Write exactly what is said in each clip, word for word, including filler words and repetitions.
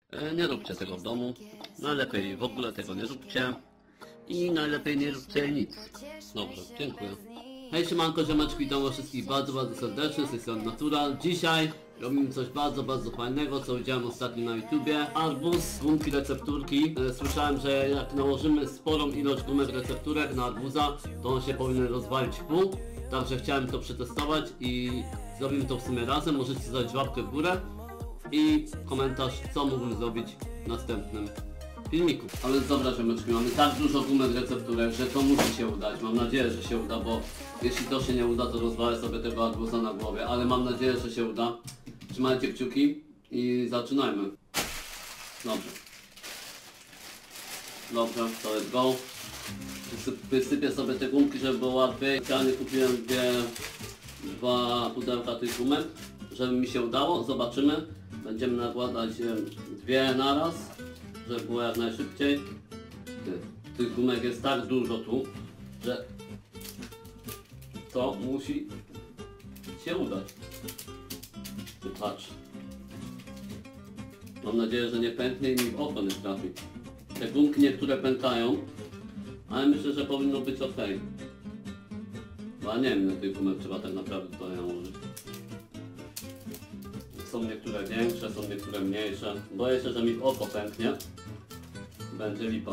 E, Nie róbcie tego w domu. Najlepiej w ogóle tego nie róbcie. I najlepiej nie róbcie nic. Dobrze, dziękuję. Hej, siemanko, ziomeczki, witam was wszystkich bardzo, bardzo serdecznie, z tej strony Natural. Dzisiaj robimy coś bardzo, bardzo fajnego, co widziałem ostatnio na YouTubie. Arbuz, gumki recepturki. E, Słyszałem, że jak nałożymy sporą ilość gumek recepturek na arbuza, to on się powinien rozwalić w pół. Także chciałem to przetestować i zrobimy to w sumie razem. Możecie zadać łapkę w górę i komentarz, co mógłbym zrobić w następnym filmiku. Ale dobra, ziomeczki, mamy tak dużo gumek recepturek, że to musi się udać. Mam nadzieję, że się uda, bo jeśli to się nie uda, to rozwalę sobie tego arbuza na głowie, ale mam nadzieję, że się uda. Trzymajcie kciuki i zaczynajmy. Dobrze. Dobrze, to let's go. Wysypię sobie te gumki, żeby było łatwiej. Specjalnie kupiłem dwie, dwa pudełka tych gumek, żeby mi się udało. Zobaczymy. Będziemy nakładać dwie naraz, żeby było jak najszybciej. Tych gumek jest tak dużo tu, że to musi się udać. Patrz. Mam nadzieję, że nie pęknie i mi w oko nie trafi. Te gumki niektóre pękają, ale myślę, że powinno być ok. Bo nie wiem, na tych gumek trzeba tak naprawdę to nałożyć. Są niektóre większe, są niektóre mniejsze. Boję się, że mi w oko pęknie. Będzie lipa.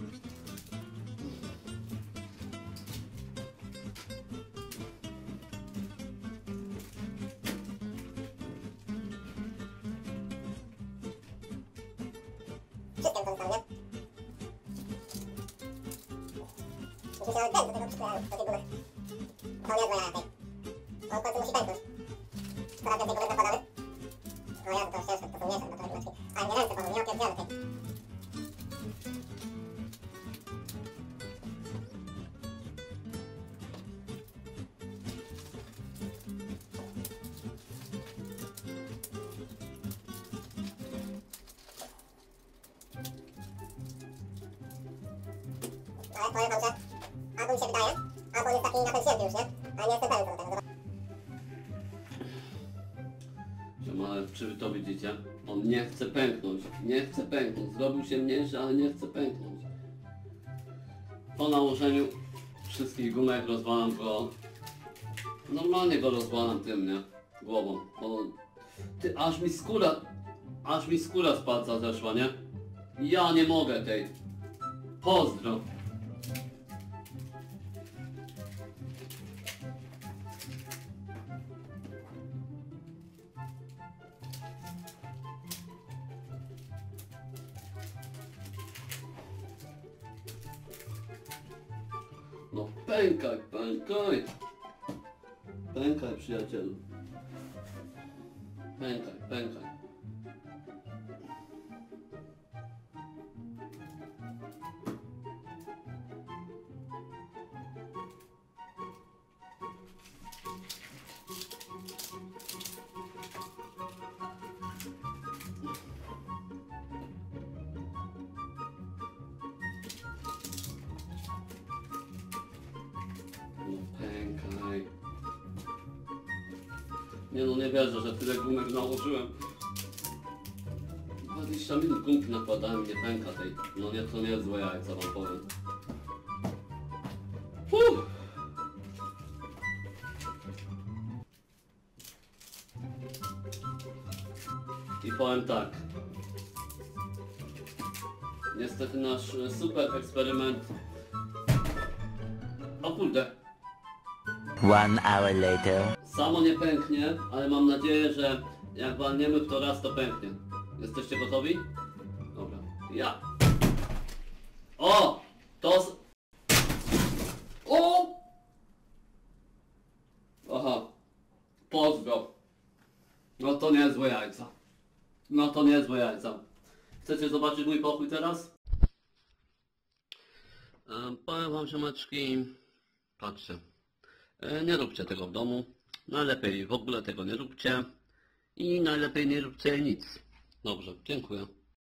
Wszystkie to zostało, nie? Musi się nawet do tego przyklejają, do tej gumy. To nie jest moja tej. On w końcu musi pęknąć. Coraz więcej gumek nakładamy. O ja, to ciężko, to są mniejsze, bo to gumeczki. Ale nie ręce panu, nie opierdziane tej. Ale powiem wam, że albo mi się wydaje, albo on jest taki napęcznięty już, nie? Ale nie jestem pewien co do tego. Ale czy wy to widzicie? On nie chce pęknąć. Nie chce pęknąć. Zrobił się mniejszy, ale nie chce pęknąć. Po nałożeniu wszystkich gumek rozwalam go. Normalnie go rozwalam tym, nie? Głową. Bo ty, aż mi skóra, aż mi skóra z palca zeszła, nie? Ja nie mogę tej. Pozdro. No pękaj, pękaj. Pękaj, przyjacielu. Pękaj, pękaj. No pękaj. Nie no, nie wierzę, że tyle gumek nałożyłem. dwadzieścia minut gumki nakładałem i nie pęka tej. No nie, to nie jest złe jajca, wam powiem. Uff. I powiem tak. Niestety nasz super eksperyment... O kurde. One hour later. Samo nie pęknie, ale mam nadzieję, że jak walniemy w to raz, to pęknie. Jesteście gotowi? Dobra. Ja. O! To... s- O! Aha. Pozdro. No to niezłe jajca. No to niezłe jajca. Chcecie zobaczyć mój pokój teraz? E, powiem wam, ziomeczki, patrzcie. E, nie róbcie tego w domu. Najlepiej w ogóle tego nie róbcie. I najlepiej nie róbcie nic. Dobrze, dziękuję.